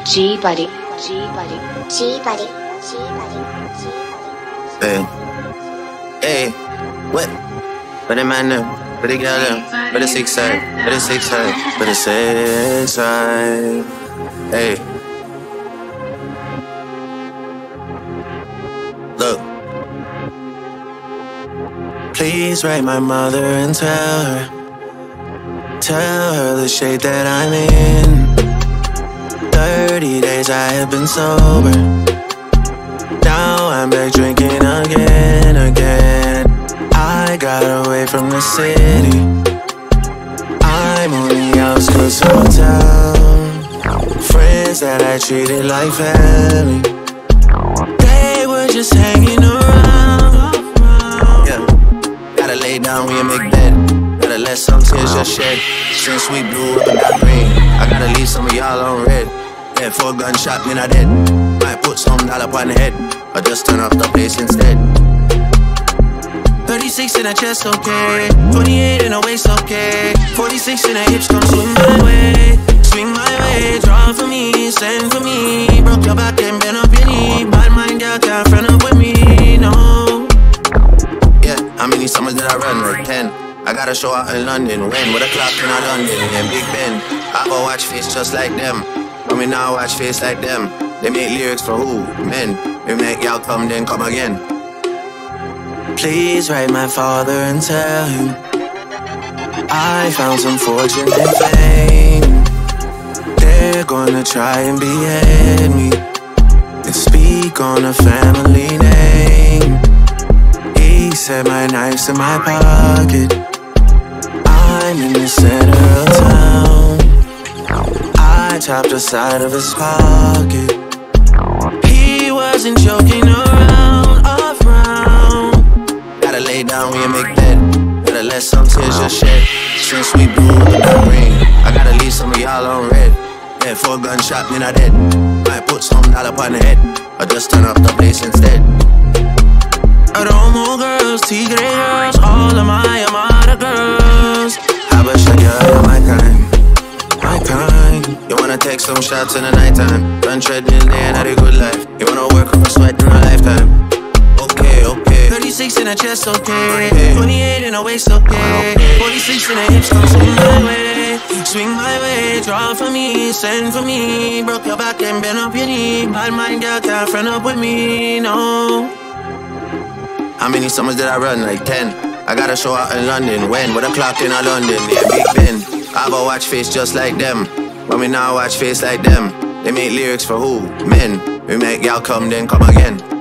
G Buddy. Hey, hey, what? But the man them, but the girl them, but the six side, but the six side, but the six side. Hey, look. Please write my mother and tell her the shape that I'm in. 30 days I have been sober. Now I'm back drinking again. I got away from the city. I'm on the outskirts of town. Friends that I treated like family, they were just hanging around. Yeah, gotta lay down when you make bed. Gotta let some tears just shed. Since we blew up and got green, I gotta leave some of y'all on red. Yeah, for a gunshot, me not dead. Might put some dollar on the head, or just turn off the bass instead. 36 in the chest, okay. 28 in the waist, okay. 46 in the hips, come swing my way. Swing my way, draw for me, send for me. Broke your back and bend up your knee. Bad mind girl can't friend up with me, no. Yeah, how many summers did I run? Like 10. I got a show out in London. When? With a clock in London and Big Ben. I go watch face just like them. I mean now watch face like them. They make lyrics for who? Men. We make y'all come then come again. Please write my father and tell him I found some fortune and fame. They're gonna try and behead me and speak on a family name. He said my knife's in my pocket. I'm in the center of town. I chopped the side of his pocket. He wasn't joking around. Gotta lay down when you make bed. Gotta let some tears just shed. Since we blew up and got rain, I gotta leave some of y'all on red. Yeah, for a gunshot, me not dead. Might put some dollar on the head, or just turn up the bass instead. Aromo girls, tigre girls, all of my Amada girls. Habasha girl, you're my kind. My kind. You wanna take some shots in the nighttime, run treadmill day and have a good life. You wanna work for sweat in a lifetime. Okay, okay. 36 in the chest, okay. 28 in the waist, okay. 46 in the hips, come swing my way. Swing my way, draw for me, send for me. Broke your back and bend up your knee. Bad mind girl can't friend up with me, no. How many summers did I run? Like 10. I got a show out in London. When? With a clock in London, yeah, Big Ben. I go watch face just like them. But me now watch face like them. They make lyrics for who? Men. We make y'all come then come again.